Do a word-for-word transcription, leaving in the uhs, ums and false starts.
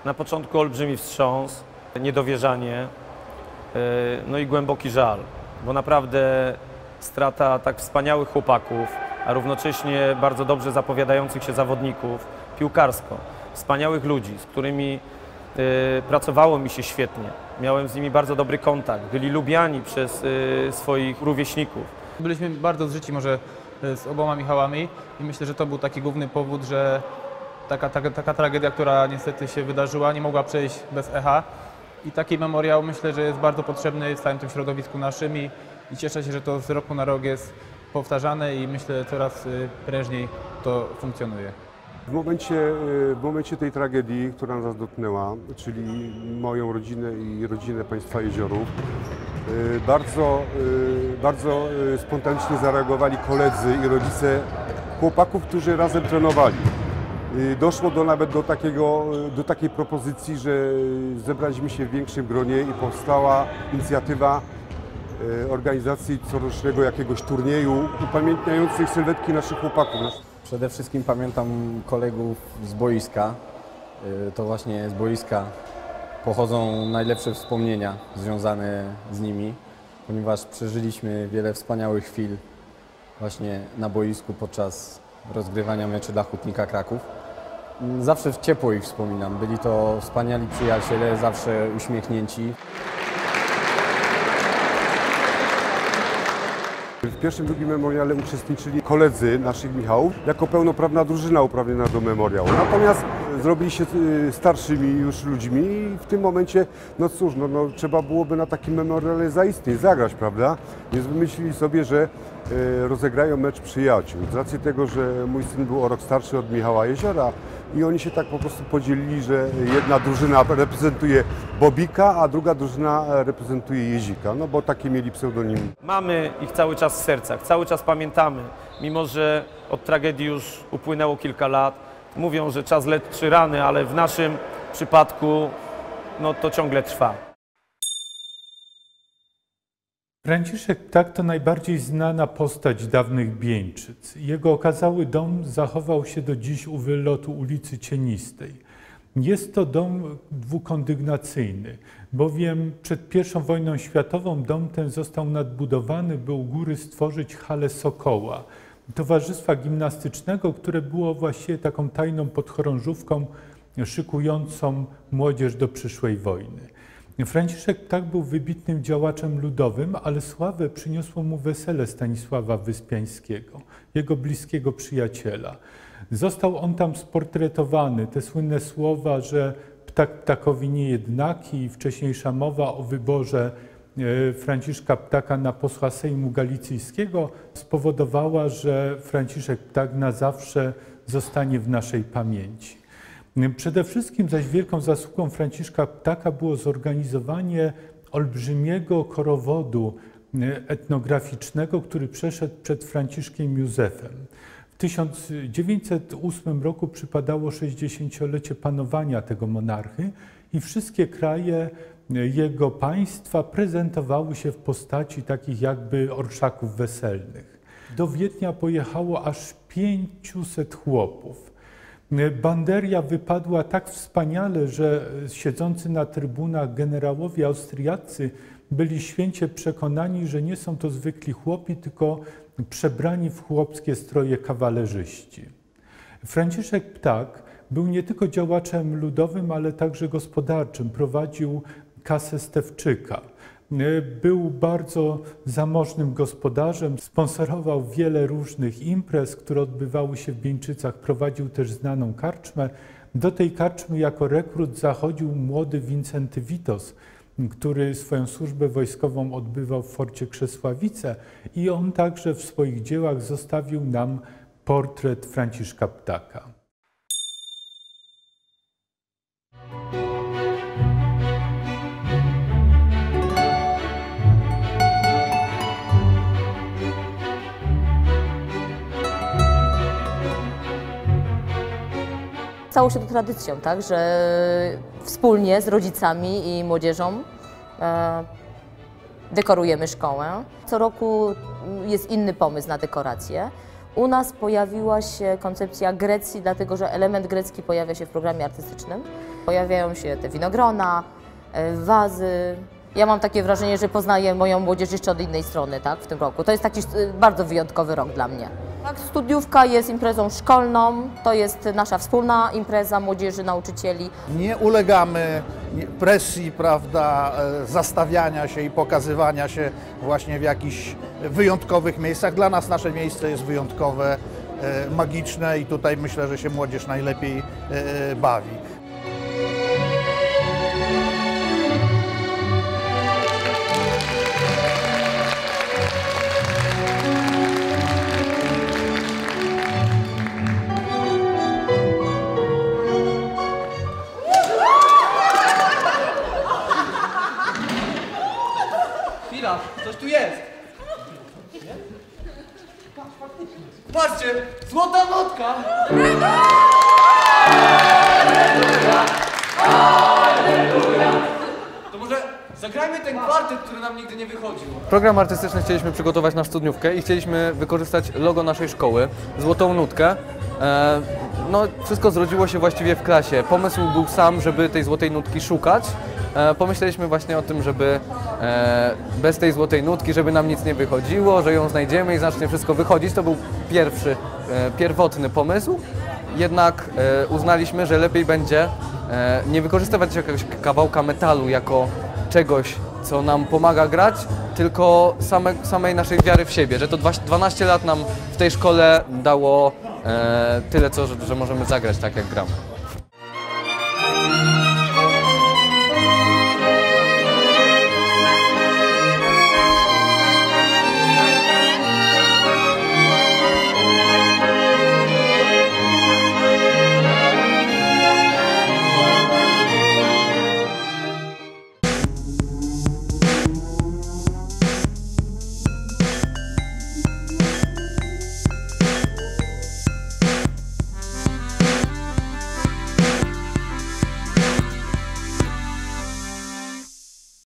Na początku olbrzymi wstrząs, niedowierzanie, no i głęboki żal, bo naprawdę strata tak wspaniałych chłopaków, a równocześnie bardzo dobrze zapowiadających się zawodników piłkarsko, wspaniałych ludzi, z którymi pracowało mi się świetnie. Miałem z nimi bardzo dobry kontakt, byli lubiani przez swoich rówieśników. Byliśmy bardzo zżyci może z oboma Michałami i myślę, że to był taki główny powód, że taka, taka, taka tragedia, która niestety się wydarzyła, nie mogła przejść bez echa. I taki memoriał myślę, że jest bardzo potrzebny w całym tym środowisku naszym i, i cieszę się, że to z roku na rok jest powtarzane i myślę, coraz prężniej to funkcjonuje. W momencie, w momencie tej tragedii, która nas dotknęła, czyli moją rodzinę i rodzinę państwa Jeziorów, bardzo, bardzo spontanicznie zareagowali koledzy i rodzice chłopaków, którzy razem trenowali. Doszło do nawet do, takiego, do takiej propozycji, że zebraliśmy się w większym gronie i powstała inicjatywa organizacji corocznego jakiegoś turnieju upamiętniających sylwetki naszych chłopaków. Przede wszystkim pamiętam kolegów z boiska. To właśnie z boiska pochodzą najlepsze wspomnienia związane z nimi, ponieważ przeżyliśmy wiele wspaniałych chwil właśnie na boisku podczas rozgrywania meczy dla Hutnika Kraków. Zawsze ciepło ich wspominam. Byli to wspaniali przyjaciele, zawsze uśmiechnięci. W pierwszym, drugim memoriale uczestniczyli koledzy naszych Michałów jako pełnoprawna drużyna uprawniona do memoriału. Natomiast zrobili się starszymi już ludźmi i w tym momencie, no cóż, no, no, trzeba byłoby na takim memoriale zaistnieć, zagrać, prawda? Więc wymyślili sobie, że e, rozegrają mecz przyjaciół. Z racji tego, że mój syn był o rok starszy od Michała Jeziora i oni się tak po prostu podzielili, że jedna drużyna reprezentuje Bobika, a druga drużyna reprezentuje Jezika, no bo takie mieli pseudonimy. Mamy ich cały czas w sercach, cały czas pamiętamy, mimo że od tragedii już upłynęło kilka lat. Mówią, że czas leczy rany, ale w naszym przypadku no, to ciągle trwa. Franciszek Ptak to najbardziej znana postać dawnych Bieńczyc. Jego okazały dom zachował się do dziś u wylotu ulicy Cienistej. Jest to dom dwukondygnacyjny, bowiem przed pierwszą wojną światową dom ten został nadbudowany, by u góry stworzyć halę Sokoła, towarzystwa gimnastycznego, które było właściwie taką tajną podchorążówką szykującą młodzież do przyszłej wojny. Franciszek Ptak był wybitnym działaczem ludowym, ale sławę przyniosło mu wesele Stanisława Wyspiańskiego, jego bliskiego przyjaciela. Został on tam sportretowany, te słynne słowa, że ptak ptakowi niejednaki i wcześniejsza mowa o wyborze Franciszka Ptaka na posła Sejmu Galicyjskiego spowodowała, że Franciszek Ptak na zawsze zostanie w naszej pamięci. Przede wszystkim zaś wielką zasługą Franciszka Ptaka było zorganizowanie olbrzymiego korowodu etnograficznego, który przeszedł przed Franciszkiem Józefem. W tysiąc dziewięćset ósmym roku przypadało sześćdziesięciolecie panowania tego monarchy i wszystkie kraje jego państwa prezentowały się w postaci takich jakby orszaków weselnych. Do Wiednia pojechało aż pięciuset chłopów. Banderia wypadła tak wspaniale, że siedzący na trybunach generałowie austriaccy byli święcie przekonani, że nie są to zwykli chłopi, tylko przebrani w chłopskie stroje kawalerzyści. Franciszek Ptak był nie tylko działaczem ludowym, ale także gospodarczym. Prowadził kasę Stewczyka. Był bardzo zamożnym gospodarzem, sponsorował wiele różnych imprez, które odbywały się w Bieńczycach. Prowadził też znaną karczmę. Do tej karczmy jako rekrut zachodził młody Wincenty Witos, który swoją służbę wojskową odbywał w forcie Krzesławice i on także w swoich dziełach zostawił nam portret Franciszka Ptaka. Stało się to tradycją, tak, że wspólnie z rodzicami i młodzieżą e, dekorujemy szkołę. Co roku jest inny pomysł na dekorację. U nas pojawiła się koncepcja Grecji, dlatego że element grecki pojawia się w programie artystycznym. Pojawiają się te winogrona, wazy. Ja mam takie wrażenie, że poznaję moją młodzież jeszcze od innej strony, tak, w tym roku. To jest taki bardzo wyjątkowy rok dla mnie. Tak, studiówka jest imprezą szkolną, to jest nasza wspólna impreza młodzieży, nauczycieli. Nie ulegamy presji, prawda, zastawiania się i pokazywania się właśnie w jakichś wyjątkowych miejscach. Dla nas nasze miejsce jest wyjątkowe, magiczne i tutaj myślę, że się młodzież najlepiej bawi. Chwila, coś tu jest! Patrzcie, złota notka! To może zagrajmy ten kwartet, który nam nigdy nie wychodził. Program artystyczny chcieliśmy przygotować na studniówkę i chcieliśmy wykorzystać logo naszej szkoły, złotą nutkę. E, no, wszystko zrodziło się właściwie w klasie. Pomysł był sam, żeby tej złotej nutki szukać. E, pomyśleliśmy właśnie o tym, żeby e, bez tej złotej nutki, żeby nam nic nie wychodziło, że ją znajdziemy i zacznie wszystko wychodzić. To był pierwszy, e, pierwotny pomysł. Jednak e, uznaliśmy, że lepiej będzie e, nie wykorzystywać jakiegoś kawałka metalu jako czegoś, co nam pomaga grać, tylko same, samej naszej wiary w siebie, że to dwanaście lat nam w tej szkole dało e, tyle, co, że, że możemy zagrać tak, jak gramy.